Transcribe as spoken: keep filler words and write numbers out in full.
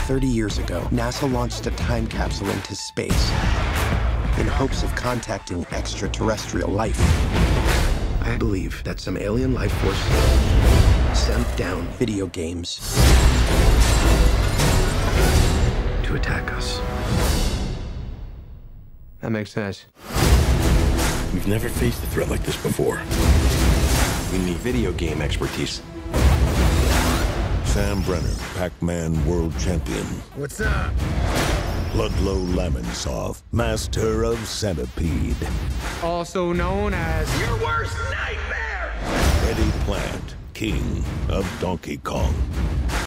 thirty years ago, NASA launched a time capsule into space in hopes of contacting extraterrestrial life. I believe that some alien life force sent down video games to attack us. That makes sense. We've never faced a threat like this before. We need video game expertise. Sam Brenner, Pac-Man world champion. What's up? Ludlow Lamensov, master of Centipede. Also known as Your worst nightmare! Eddie Plant, king of Donkey Kong.